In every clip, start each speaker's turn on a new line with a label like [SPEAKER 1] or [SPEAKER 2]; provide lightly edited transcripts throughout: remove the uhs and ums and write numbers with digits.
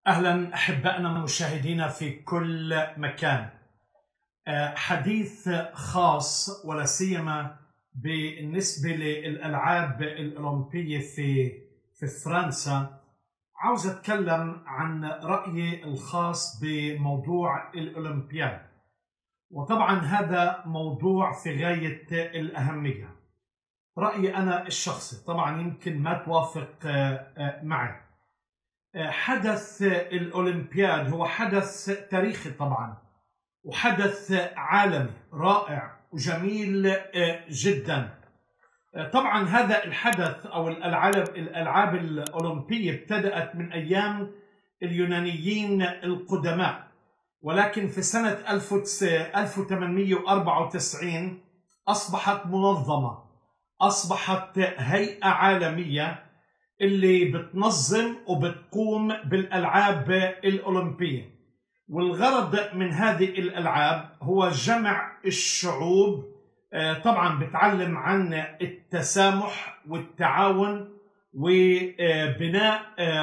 [SPEAKER 1] أهلا أحبائنا المشاهدين في كل مكان. حديث خاص ولا سيما بالنسبة للألعاب الأولمبية في فرنسا. عاوز أتكلم عن رأيي الخاص بموضوع الأولمبياد، وطبعا هذا موضوع في غاية الأهمية. رأيي أنا الشخصي طبعا يمكن ما توافق معي. حدث الأولمبياد هو حدث تاريخي طبعا، وحدث عالمي رائع وجميل جدا. طبعا هذا الحدث أو الألعاب الأولمبية ابتدأت من أيام اليونانيين القدماء، ولكن في سنة 1894 أصبحت منظمة، أصبحت هيئة عالمية اللي بتنظم وبتقوم بالألعاب الأولمبية. والغرض من هذه الألعاب هو جمع الشعوب، طبعا بتعلم عن التسامح والتعاون وبناء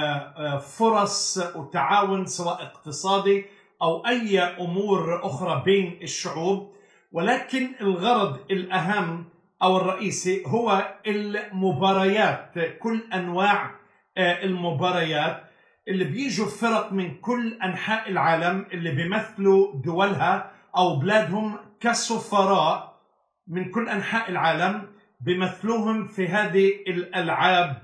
[SPEAKER 1] فرص وتعاون سواء اقتصادي أو أي أمور أخرى بين الشعوب. ولكن الغرض الأهم أو الرئيسي هو المباريات، كل أنواع المباريات اللي بيجوا فرق من كل أنحاء العالم اللي بيمثلوا دولها أو بلادهم كسفراء من كل أنحاء العالم بيمثلوهم في هذه الألعاب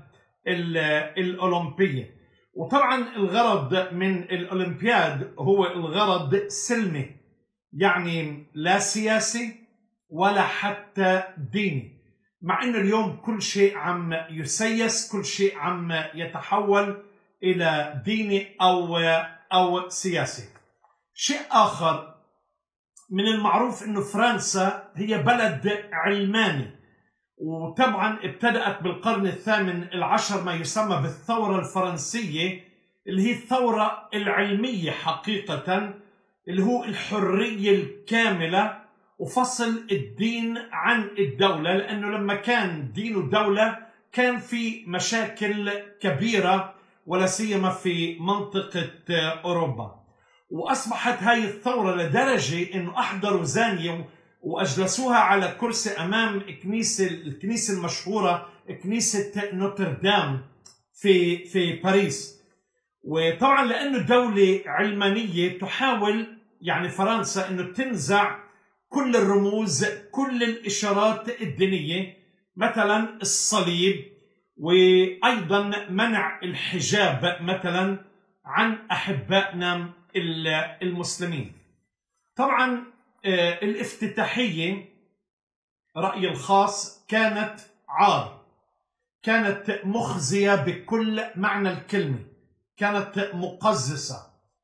[SPEAKER 1] الأولمبية. وطبعا الغرض من الأولمبياد هو الغرض سلمي، يعني لا سياسي ولا حتى ديني، مع أن اليوم كل شيء عم يسيس، كل شيء عم يتحول إلى ديني أو سياسي. شيء آخر، من المعروف أنه فرنسا هي بلد علماني، وطبعا ابتدأت بالقرن ال18 ما يسمى بالثورة الفرنسية، اللي هي الثورة العلمية حقيقة، اللي هو الحرية الكاملة وفصل الدين عن الدولة، لأنه لما كان دين ودولة كان في مشاكل كبيرة ولا سيما في منطقة أوروبا. وأصبحت هاي الثورة لدرجة أنه أحضروا زانية وأجلسوها على كرسي أمام الكنيسة المشهورة، كنيسة نوتردام في باريس. وطبعا لأنه دولة علمانية تحاول يعني فرنسا أنه تنزع كل الرموز، كل الإشارات الدينية، مثلا الصليب، وأيضا منع الحجاب مثلا عن أحبائنا المسلمين. طبعا الافتتاحية رأيي الخاص كانت عار، كانت مخزية بكل معنى الكلمة، كانت مقززة.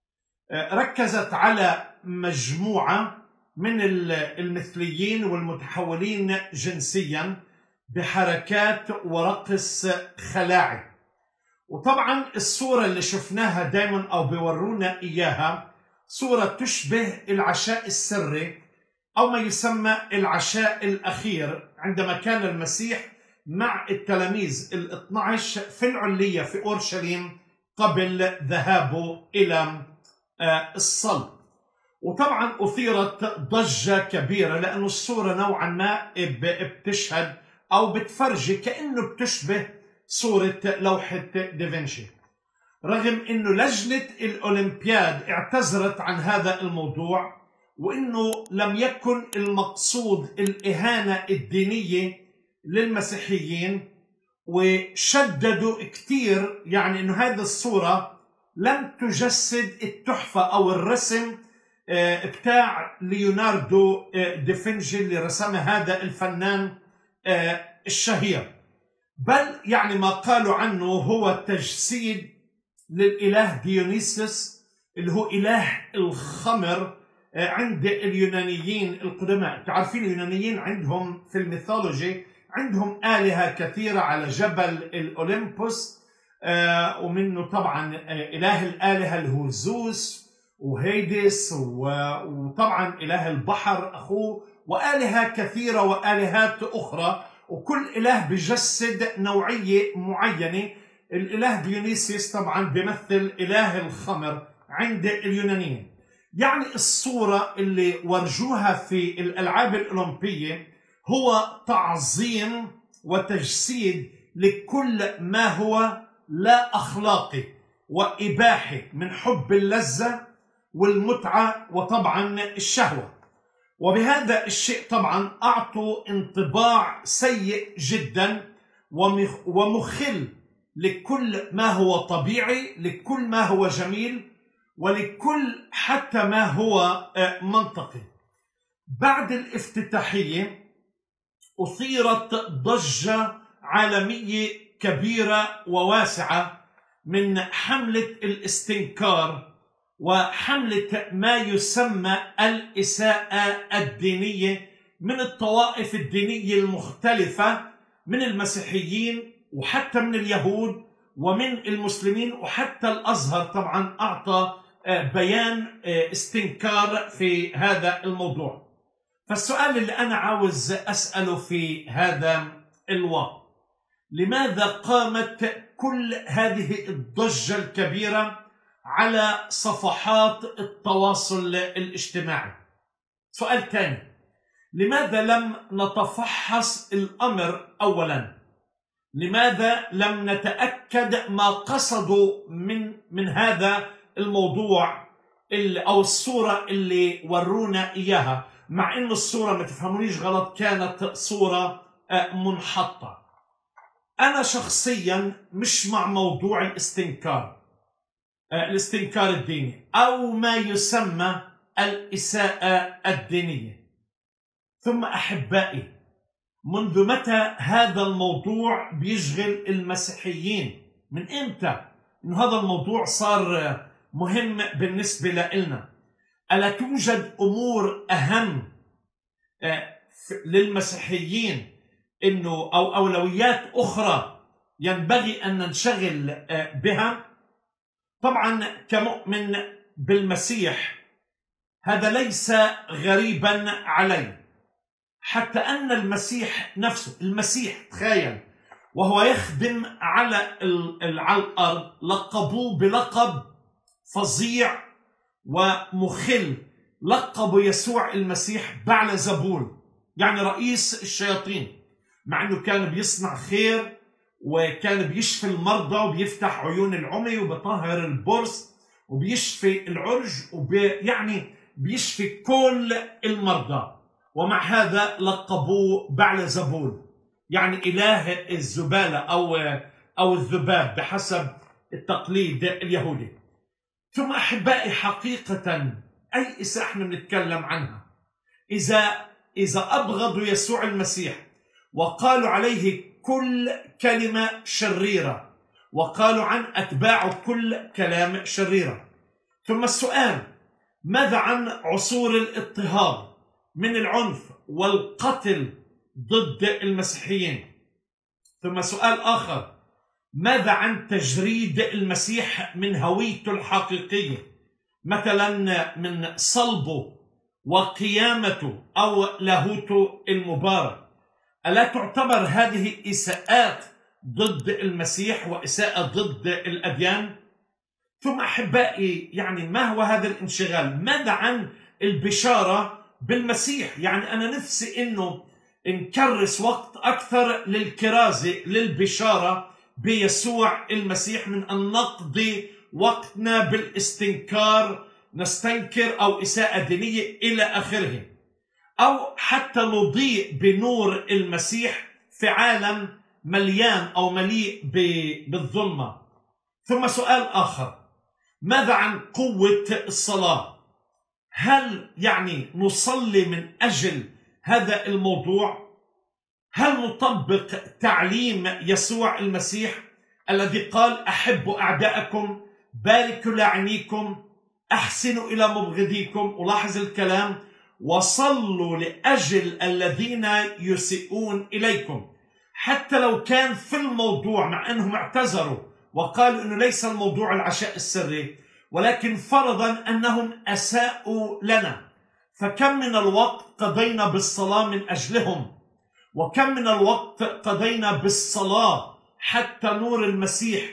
[SPEAKER 1] ركزت على مجموعة من المثليين والمتحولين جنسيا بحركات ورقص خلاعي. وطبعا الصورة اللي شفناها دائما أو بيورونا إياها صورة تشبه العشاء السري أو ما يسمى العشاء الأخير، عندما كان المسيح مع التلاميذ ال12 في العلية في أورشليم قبل ذهابه إلى الصلب. وطبعا أثيرت ضجة كبيرة لأن الصورة نوعا ما بتشهد أو بتفرجي كأنه بتشبه صورة لوحة دافنشي، رغم أنه لجنة الأولمبياد اعتذرت عن هذا الموضوع، وأنه لم يكن المقصود الإهانة الدينية للمسيحيين. وشددوا كتير يعني أنه هذه الصورة لم تجسد التحفة أو الرسم بتاع ليوناردو دافنشي اللي رسمه هذا الفنان الشهير، بل يعني ما قالوا عنه هو تجسيد للإله ديونيسوس اللي هو إله الخمر عند اليونانيين القدماء. تعرفين اليونانيين عندهم في الميثولوجي عندهم آلهة كثيرة على جبل الأولمبوس، ومنه طبعا إله الآلهة اللي هو زوس وهيدس، وطبعا إله البحر أخوه، وآلهة كثيرة وآلهات أخرى، وكل إله بجسد نوعية معينة الإله ديونيسيوس طبعا بيمثل إله الخمر عند اليونانيين. يعني الصورة اللي ورجوها في الألعاب الأولمبية هو تعظيم وتجسيد لكل ما هو لا أخلاقي وإباحي من حب اللذة والمتعة وطبعا الشهوة. وبهذا الشيء طبعا أعطوا انطباع سيء جدا ومخل لكل ما هو طبيعي، لكل ما هو جميل، ولكل حتى ما هو منطقي. بعد الافتتاحية أثيرت ضجة عالمية كبيرة وواسعة من حملة الاستنكار وحملة ما يسمى الإساءة الدينية من الطوائف الدينية المختلفة، من المسيحيين وحتى من اليهود ومن المسلمين، وحتى الأزهر طبعا أعطى بيان استنكار في هذا الموضوع. فالسؤال اللي أنا عاوز أسأله في هذا الوقت، لماذا قامت كل هذه الضجة الكبيرة على صفحات التواصل الاجتماعي؟ سؤال ثاني، لماذا لم نتفحص الأمر أولا؟ لماذا لم نتأكد ما قصدوا من هذا الموضوع أو الصورة اللي ورونا إياها؟ مع إنه الصورة ما تفهمونيش غلط كانت صورة منحطة. أنا شخصيا مش مع موضوع الاستنكار الديني أو ما يسمى الإساءة الدينية. ثم أحبائي، منذ متى هذا الموضوع بيشغل المسيحيين؟ من إمتى إنه هذا الموضوع صار مهم بالنسبة لنا؟ ألا توجد أمور أهم للمسيحيين إنه أو أولويات أخرى ينبغي أن ننشغل بها؟ طبعا كمؤمن بالمسيح هذا ليس غريبا علي، حتى أن المسيح نفسه، المسيح تخيل وهو يخدم على الأرض لقبوه بلقب فظيع ومخل، لقبوا يسوع المسيح بعلزبول، يعني رئيس الشياطين، مع أنه كان بيصنع خير وكان بيشفي المرضى وبيفتح عيون العمي وبيطهر البرص وبيشفي العرج يعني بيشفي كل المرضى، ومع هذا لقبوه بعلزبول، يعني إله الزبالة أو الذباب بحسب التقليد اليهودي. ثم أحبائي، حقيقة أي إساءة احنا بنتكلم عنها؟ إذا أبغضوا يسوع المسيح وقالوا عليه كل كلمة شريرة وقالوا عن أتباعه كل كلام شريرة. ثم السؤال، ماذا عن عصور الاضطهاد من العنف والقتل ضد المسيحيين؟ ثم سؤال آخر، ماذا عن تجريد المسيح من هويته الحقيقية، مثلا من صلبه وقيامته أو لاهوته المبارك؟ ألا تعتبر هذه إساءات ضد المسيح وإساءة ضد الأديان؟ ثم أحبائي، يعني ما هو هذا الانشغال؟ ماذا عن البشارة بالمسيح؟ يعني أنا نفسي إنه نكرس وقت أكثر للكرازة للبشارة بيسوع المسيح من أن نقضي وقتنا بالاستنكار، نستنكر أو إساءة دينية إلى آخره، أو حتى نضيء بنور المسيح في عالم مليان أو مليء بالظلمة. ثم سؤال آخر، ماذا عن قوة الصلاة؟ هل يعني نصلي من أجل هذا الموضوع؟ هل نطبق تعليم يسوع المسيح الذي قال أحبوا أعداءكم، باركوا لاعنيكم، أحسنوا إلى مبغضيكم، ولاحظ الكلام، وصلوا لأجل الذين يسيئون إليكم؟ حتى لو كان في الموضوع، مع أنهم اعتذروا وقالوا أنه ليس الموضوع العشاء السري، ولكن فرضا أنهم أساءوا لنا، فكم من الوقت قضينا بالصلاة من أجلهم، وكم من الوقت قضينا بالصلاة حتى نور المسيح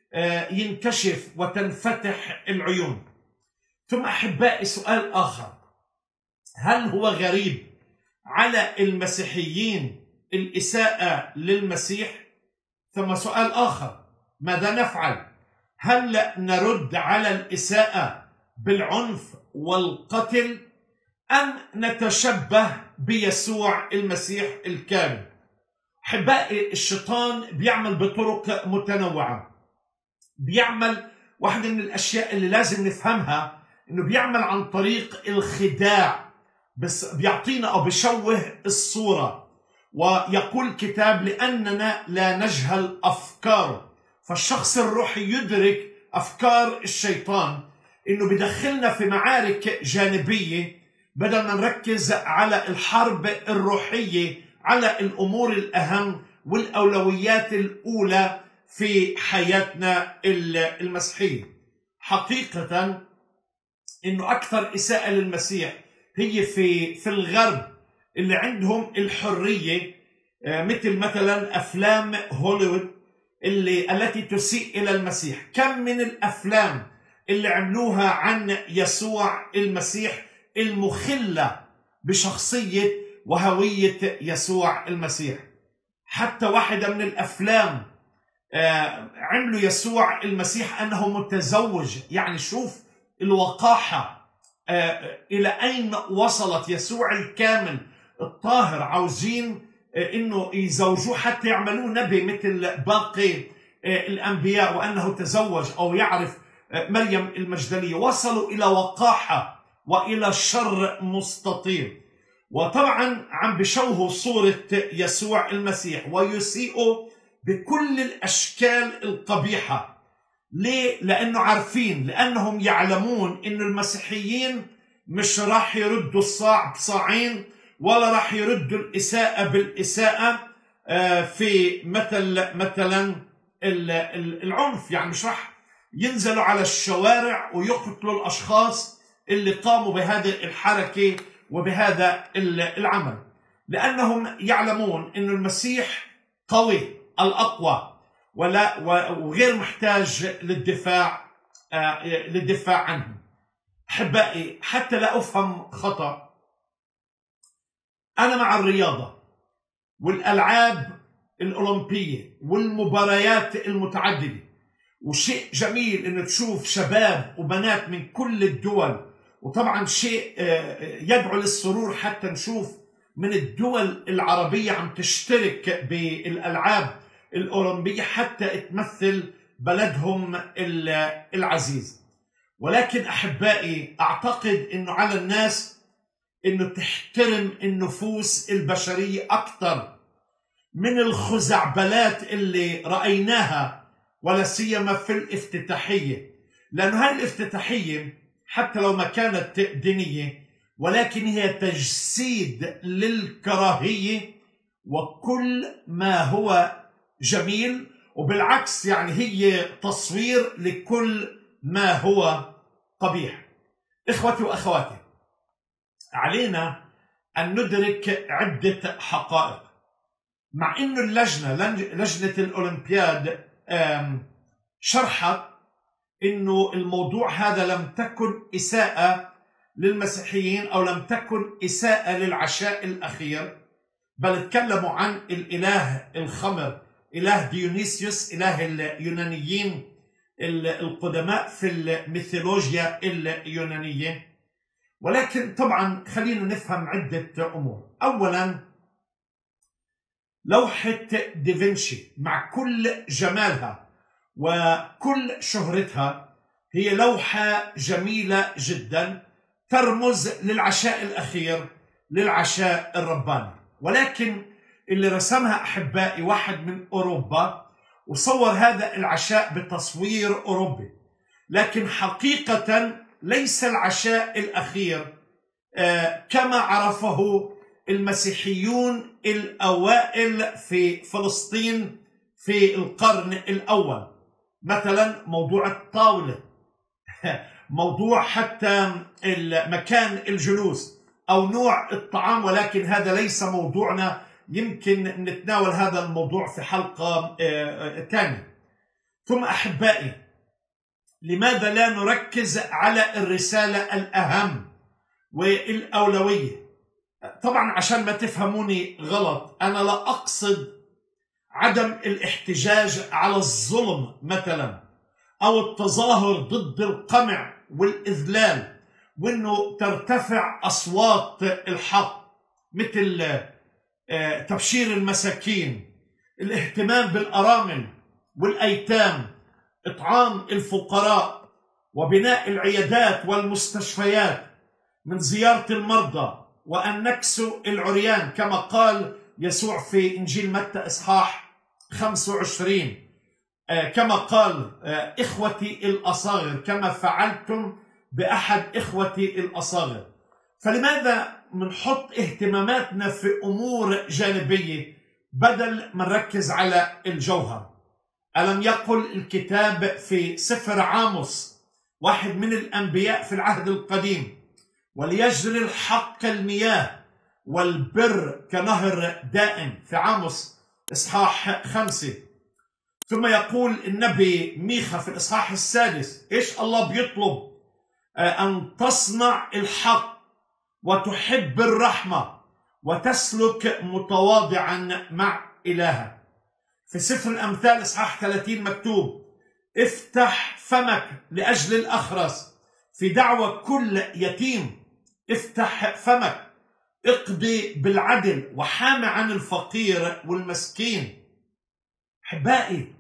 [SPEAKER 1] ينكشف وتنفتح العيون. ثم أحبائي سؤال آخر، هل هو غريب على المسيحيين الإساءة للمسيح؟ ثم سؤال آخر، ماذا نفعل؟ هل نرد على الإساءة بالعنف والقتل أم نتشبه بيسوع المسيح الكامل؟ أحبائي الشيطان بيعمل بطرق متنوعة. بيعمل، واحدة من الأشياء اللي لازم نفهمها إنه بيعمل عن طريق الخداع، بس بيعطينا أو بيشوه الصورة. ويقول الكتاب لأننا لا نجهل أفكاره. فالشخص الروحي يدرك أفكار الشيطان، إنه بدخلنا في معارك جانبية بدل ما نركز على الحرب الروحية، على الأمور الأهم والأولويات الأولى في حياتنا المسيحية. حقيقة إنه أكثر إساءة للمسيح هي في الغرب اللي عندهم الحرية، مثل مثلا أفلام هوليوود التي تسيء إلى المسيح. كم من الأفلام اللي عملوها عن يسوع المسيح المخلة بشخصية وهوية يسوع المسيح. حتى واحدة من الأفلام عملوا يسوع المسيح أنه متزوج. يعني شوف الوقاحة إلى أين وصلت. يسوع الكامل الطاهر عاوزين إنه يزوجوه حتى يعملوه نبي مثل باقي الأنبياء، وأنه تزوج أو يعرف مريم المجدلية. وصلوا إلى وقاحة وإلى شر مستطيل. وطبعا عم بشوهوا صورة يسوع المسيح ويسيئوا بكل الأشكال القبيحة. ليه؟ لأنه عارفين، لأنهم يعلمون إن المسيحيين مش راح يردوا الصاع بصاعين، ولا راح يردوا الإساءة بالإساءة في مثلا العنف. يعني مش راح ينزلوا على الشوارع ويقتلوا الأشخاص اللي قاموا بهذه الحركة وبهذا العمل، لأنهم يعلمون أن المسيح قوي الأقوى وغير محتاج للدفاع عنه. أحبائي حتى لا أفهم خطأ، أنا مع الرياضة والألعاب الأولمبية والمباريات المتعددة، وشيء جميل إنه تشوف شباب وبنات من كل الدول، وطبعا شيء يدعو للسرور حتى نشوف من الدول العربية عم تشترك بالألعاب الأولمبية حتى تمثل بلدهم العزيز. ولكن أحبائي أعتقد إنه على الناس إنه تحترم النفوس البشرية أكثر من الخزعبلات اللي رأيناها، ولا سيما في الافتتاحية. لأنه هاي الافتتاحية حتى لو ما كانت دينية، ولكن هي تجسيد للكراهية وكل ما هو جميل، وبالعكس يعني هي تصوير لكل ما هو قبيح. إخوتي وأخواتي، علينا أن ندرك عدة حقائق. مع إنه لجنة الأولمبياد شرحت إنه الموضوع هذا لم تكن إساءة للمسيحيين أو لم تكن إساءة للعشاء الأخير، بل تكلموا عن الإله الخمر، إله ديونيسيوس، إله اليونانيين القدماء في الميثولوجيا اليونانية. ولكن طبعا خلينا نفهم عدة أمور. أولا، لوحة دافنشي مع كل جمالها وكل شهرتها هي لوحة جميلة جدا ترمز للعشاء الأخير، للعشاء الرباني. ولكن اللي رسمها أحبائي واحد من أوروبا وصور هذا العشاء بتصوير أوروبي، لكن حقيقة ليس العشاء الأخير كما عرفه المسيحيون الأوائل في فلسطين في القرن الأول. مثلا موضوع الطاولة، موضوع حتى مكان الجلوس أو نوع الطعام، ولكن هذا ليس موضوعنا، يمكن نتناول هذا الموضوع في حلقة ثانية. ثم أحبائي، لماذا لا نركز على الرسالة الأهم والأولوية؟ طبعا عشان ما تفهموني غلط، أنا لا أقصد عدم الاحتجاج على الظلم مثلا، أو التظاهر ضد القمع والإذلال، وأنه ترتفع أصوات الحق، مثل تبشير المساكين، الاهتمام بالأرامل والأيتام، إطعام الفقراء، وبناء العيادات والمستشفيات، من زيارة المرضى، وأن نكسو العريان كما قال يسوع في إنجيل متى إصحاح 25، كما قال إخوتي الأصاغر كما فعلتم بأحد إخوتي الأصاغر. فلماذا منحط اهتماماتنا في أمور جانبية بدل ما نركز على الجوهر؟ ألم يقل الكتاب في سفر عاموس، واحد من الأنبياء في العهد القديم: وليجري الحق كالمياه والبر كنهر دائم، في عاموس إصحاح 5. ثم يقول النبي ميخا في الإصحاح 6 إيش الله بيطلب؟ أن تصنع الحق وتحب الرحمة وتسلك متواضعا مع إلهك. في سفر الأمثال إصحاح 30 مكتوب: افتح فمك لأجل الأخرس، في دعوة كل يتيم افتح فمك، اقضي بالعدل وحامي عن الفقير والمسكين. أحبائي،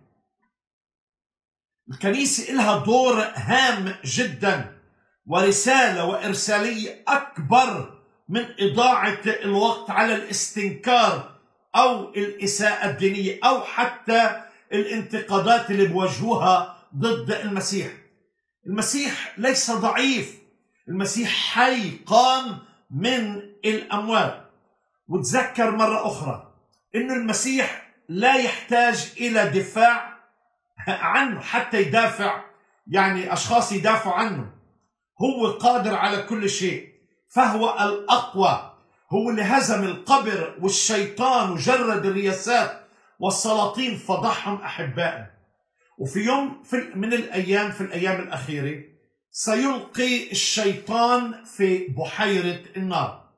[SPEAKER 1] الكنيسة لها دور هام جدا، ورسالة وإرسالية أكبر من إضاعة الوقت على الاستنكار أو الإساءة الدينية أو حتى الانتقادات اللي بوجهوها ضد المسيح. المسيح ليس ضعيف، المسيح حي قام من الأموات. وتذكر مرة أخرى إنه المسيح لا يحتاج إلى دفاع عنه حتى يدافع، يعني أشخاص يدافعوا عنه. هو قادر على كل شيء، فهو الأقوى، هو اللي هزم القبر والشيطان وجرد الرياسات والسلاطين فضحهم أحبائي. وفي يوم من الأيام، في الأيام الأخيرة، سيلقي الشيطان في بحيرة النار.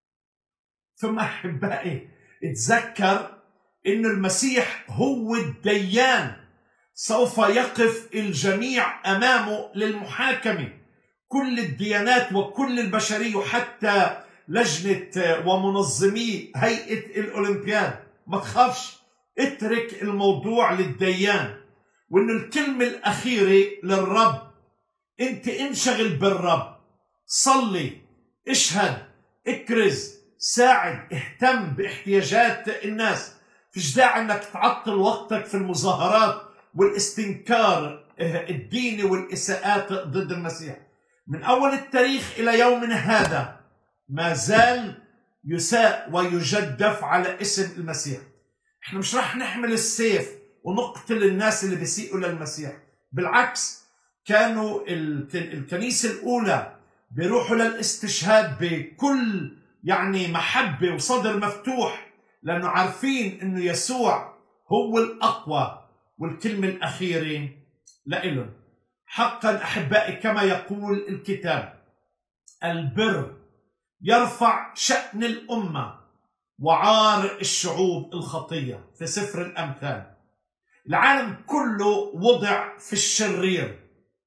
[SPEAKER 1] ثم أحبائي، اتذكر إن المسيح هو الديان، سوف يقف الجميع أمامه للمحاكمة، كل الديانات وكل البشرية، وحتى لجنة ومنظمي هيئة الأولمبياد. ما تخافش، اترك الموضوع للديان، وإنه الكلمة الأخيرة للرب. انت انشغل بالرب، صلي، اشهد، اكرز، ساعد، اهتم باحتياجات الناس. فيش داعي انك تعطل وقتك في المظاهرات والاستنكار الديني والإساءات ضد المسيح. من أول التاريخ إلى يومنا هذا ما زال يساء ويجدف على اسم المسيح. احنا مش راح نحمل السيف ونقتل الناس اللي بيسيئوا للمسيح، بالعكس، كانوا الكنيسة الأولى بيروحوا للاستشهاد بكل محبة وصدر مفتوح، لأنه عارفين إنه يسوع هو الأقوى والكلمة الأخيرة لإلهم. حقا أحبائي، كما يقول الكتاب: البر يرفع شأن الأمة وعار الشعوب الخطية، في سفر الأمثال. العالم كله وضع في الشرير.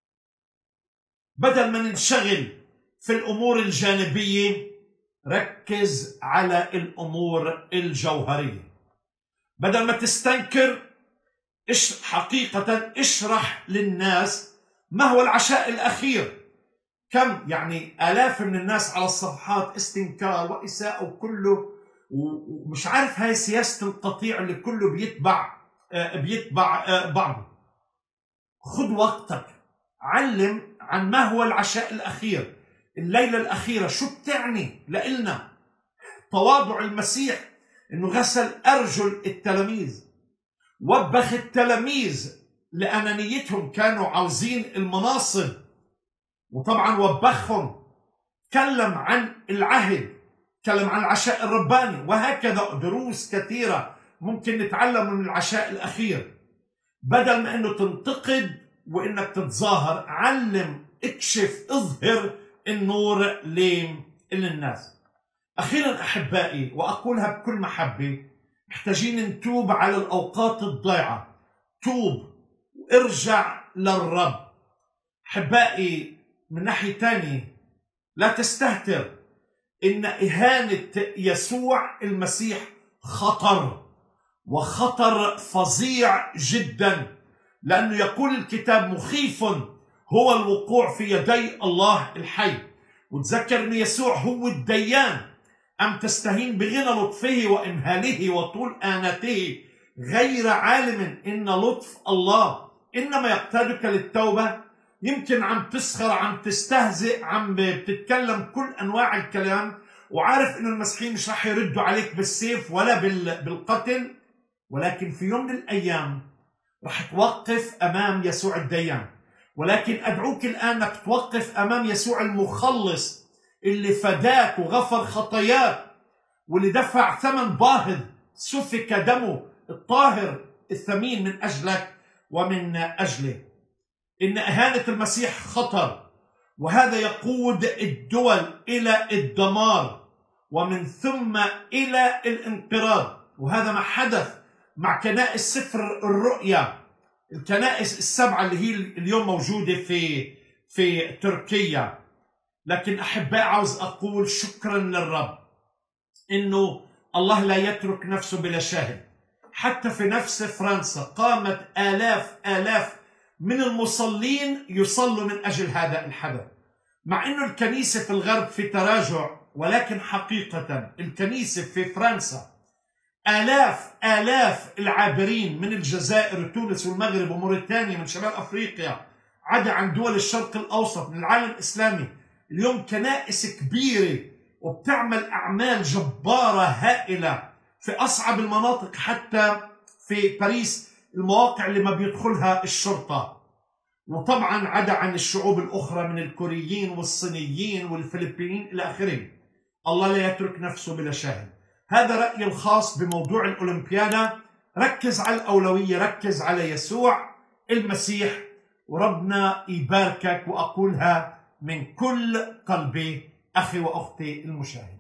[SPEAKER 1] بدل ما ننشغل في الأمور الجانبية، ركز على الأمور الجوهرية. بدل ما تستنكر، حقيقة اشرح للناس ما هو العشاء الأخير. كم آلاف من الناس على الصفحات استنكار وإساءة وكله، ومش عارف هاي سياسة القطيع اللي كله بيتبع بعضه. خذ وقتك، علم عن ما هو العشاء الأخير، الليلة الأخيرة شو بتعني لإلنا. تواضع المسيح إنه غسل أرجل التلاميذ، وبخ التلاميذ لأنانيتهم، كانوا عاوزين المناصب، وطبعا وبخهم. تكلم عن العهد، تكلم عن العشاء الرباني، وهكذا دروس كثيرة ممكن نتعلم من العشاء الأخير. بدل ما انه تنتقد وانك تتظاهر، علم، اكشف، اظهر النور للناس. اخيرا احبائي، واقولها بكل محبه، محتاجين نتوب على الاوقات الضائعه. توب وارجع للرب. احبائي، من ناحيه ثانيه لا تستهتر ان اهانه يسوع المسيح خطر، وخطر فظيع جدا، لانه يقول الكتاب مخيف هو الوقوع في يدي الله الحي. وتذكر ان يسوع هو الديان. ام تستهين بغنى لطفه وامهاله وطول اناته، غير عالم ان لطف الله انما يقتادك للتوبه؟ يمكن عم تسخر، عم تستهزئ، عم بتتكلم كل انواع الكلام، وعارف انه المسيحيين مش رح يردوا عليك بالسيف ولا بالقتل، ولكن في يوم من الايام رح توقف امام يسوع الديان. ولكن ادعوك الان انك توقف امام يسوع المخلص اللي فداك وغفر خطاياك، واللي دفع ثمن باهظ، سفك دمه الطاهر الثمين من اجلك ومن اجله. إن إهانة المسيح خطر، وهذا يقود الدول إلى الدمار ومن ثم إلى الانقراض. وهذا ما حدث مع كنائس سفر الرؤيا، الكنائس السبعة اللي هي اليوم موجودة في تركيا. لكن أحبائي، عاوز أقول شكرا للرب إنه الله لا يترك نفسه بلا شاهد. حتى في نفس فرنسا قامت آلاف من المصلين يصلوا من أجل هذا الحدث، مع أنه الكنيسة في الغرب في تراجع، ولكن حقيقة الكنيسة في فرنسا آلاف العابرين من الجزائر وتونس والمغرب وموريتانيا من شمال أفريقيا، عدا عن دول الشرق الأوسط من العالم الإسلامي، اليوم كنائس كبيرة وبتعمل أعمال جبارة هائلة في أصعب المناطق، حتى في باريس المواقع اللي ما بيدخلها الشرطة. وطبعا عدا عن الشعوب الأخرى من الكوريين والصينيين والفلبينيين إلى آخره. الله لا يترك نفسه بلا شاهد. هذا رأيي الخاص بموضوع الأولمبيادا. ركز على الأولوية، ركز على يسوع المسيح، وربنا يباركك. وأقولها من كل قلبي أخي وأختي المشاهد.